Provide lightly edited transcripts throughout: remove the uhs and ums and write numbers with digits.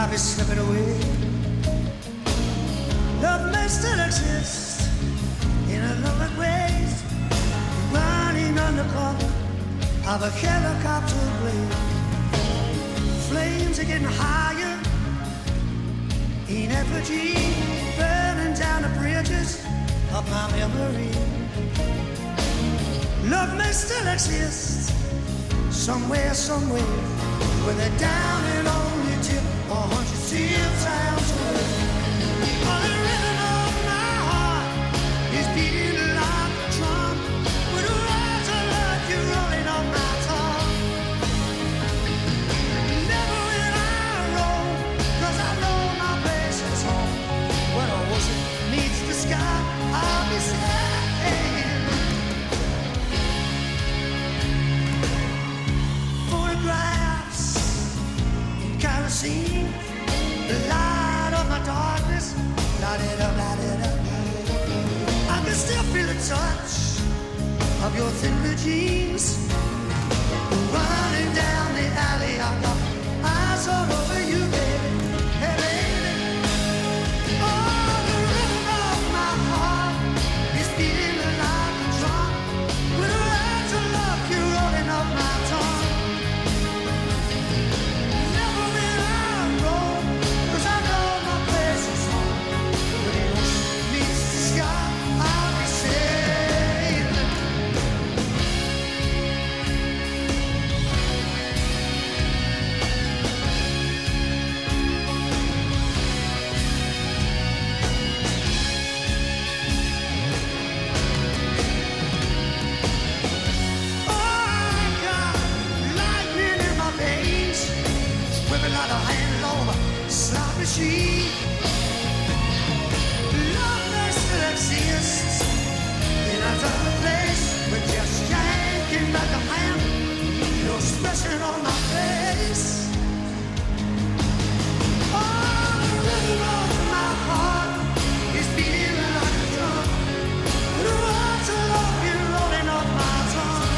I'll be slipping away. Love may still exist in a lovely ways, burning under cover of a helicopter blade. Flames are getting higher in effigy, burning down the bridges of my memory. Love may still exist somewhere, where they're down and only tip 100 times away. Oh, the rhythm of my heart is beating like a drum, with a rise of love you rolling on my tongue. Never will I roam, 'cause I know my place is home. When a ocean meets the sky, I'll be sailing. Photographs in kerosene, the light of my darkness, light it up, light it up. I can still feel the touch of your thin blue jeans, running down the alley. I got eyes all over you, baby. Hey, baby. Oh, the rhythm of my heart is beating like a drum, with a right to love you rolling off my tongue. Never will I roam, 'cause I know my place is home. When the ocean meets the sky, I'll be sailing. Love may still exist in a dark place, but just yanking back a hand, no expression on my face. Oh, the rhythm of my heart is beating like a drum, with a right to love you rolling off my tongue.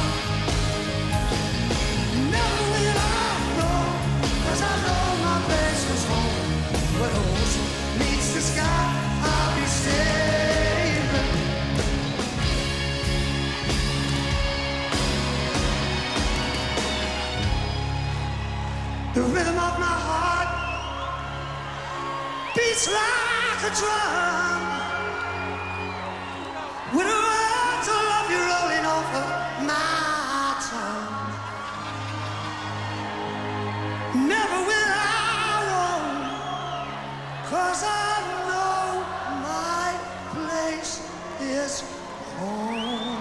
Never will I know, 'cause I know my place is home. When the ocean meets the sky, I'll be sailing. The rhythm of my heart beats like a drum, with a right to love you rolling off of my tongue. Never will I roam, 'cause I know my place is home.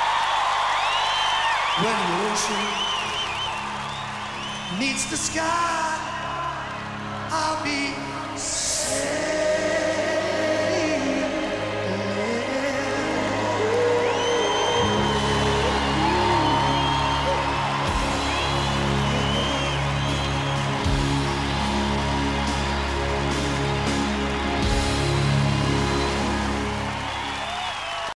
When the ocean meets the sky,